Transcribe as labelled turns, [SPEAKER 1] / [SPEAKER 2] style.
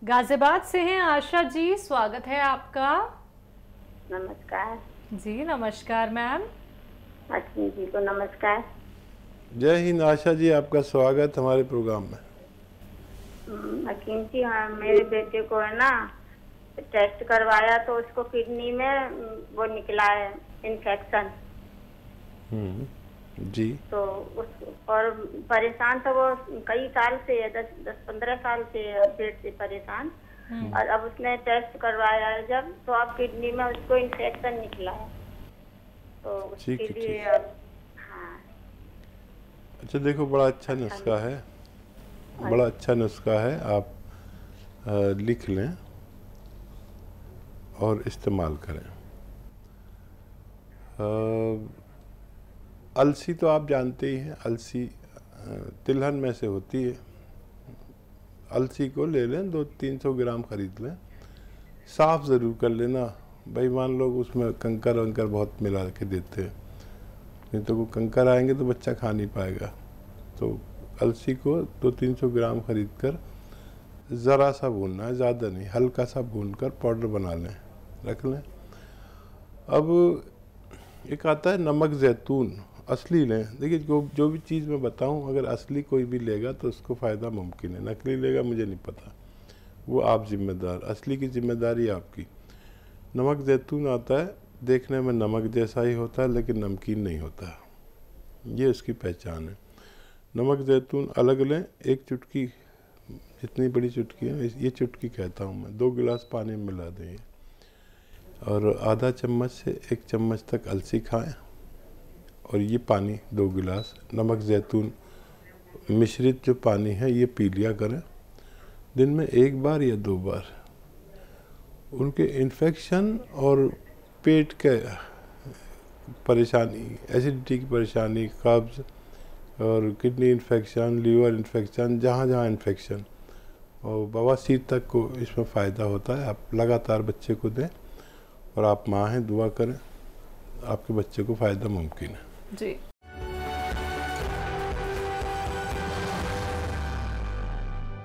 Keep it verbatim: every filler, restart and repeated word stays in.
[SPEAKER 1] गाजियाबाद से हैं आशा जी, स्वागत है आपका।
[SPEAKER 2] नमस्कार
[SPEAKER 1] जी नमस्कार मैम।
[SPEAKER 2] अश्विनी जी को नमस्कार।
[SPEAKER 3] जय हिंद आशा जी, आपका स्वागत हमारे प्रोग्राम में।
[SPEAKER 2] हकीम जी, हाँ मेरे बेटे को है ना टेस्ट करवाया तो उसको किडनी में वो निकला है इन्फेक्शन।
[SPEAKER 3] हम्म जी।
[SPEAKER 2] तो उस और परेशान तो वो कई साल से है, दस दस पंद्रह साल से पेट से परेशान। और अब उसने टेस्ट करवाया है जब, तो अब किडनी में उसको इन्फेक्शन निकला है, तो उसके लिए अब हाँ।
[SPEAKER 3] अच्छा देखो, बड़ा अच्छा नुस्खा है, बड़ा अच्छा नुस्खा है। आप आ, लिख लें और इस्तेमाल करें। आ, अलसी तो आप जानते ही हैं, अलसी तिलहन में से होती है। अलसी को ले लें, दो तीन सौ ग्राम खरीद लें। साफ़ ज़रूर कर लेना भाई, मान लो उसमें कंकर वंकर बहुत मिला के देते हैं, नहीं तो वो कंकर आएंगे तो बच्चा खा नहीं पाएगा। तो अलसी को दो तीन सौ ग्राम खरीद कर ज़रा सा भूनना है, ज़्यादा नहीं, हल्का सा भून कर पाउडर बना लें, रख लें। अब एक आता है नमक ज़ैतून, असली लें। देखिए जो जो भी चीज़ मैं बताऊं, अगर असली कोई भी लेगा तो उसको फ़ायदा मुमकिन है, नकली लेगा मुझे नहीं पता, वो आप जिम्मेदार, असली की जिम्मेदारी आपकी। नमक ज़ैतून आता है, देखने में नमक जैसा ही होता है लेकिन नमकीन नहीं होता, ये उसकी पहचान है। नमक ज़ैतून अलग लें, एक चुटकी, जितनी बड़ी चुटकी है, ये चुटकी कहता हूँ मैं, दो गिलास पानी में मिला दें और आधा चम्मच से एक चम्मच तक अलसी खाएं और ये पानी दो गिलास नमक ज़ैतून मिश्रित जो पानी है ये पी लिया करें दिन में एक बार या दो बार। उनके इन्फेक्शन और पेट के परेशानी, एसिडिटी की परेशानी, कब्ज़ और किडनी इन्फेक्शन, लीवर इन्फेक्शन, जहाँ जहाँ इन्फेक्शन और बवासीर तक को इसमें फ़ायदा होता है। आप लगातार बच्चे को दें और आप माँ हैं, दुआ करें, आपके बच्चे को फ़ायदा मुमकिन है।
[SPEAKER 1] जी।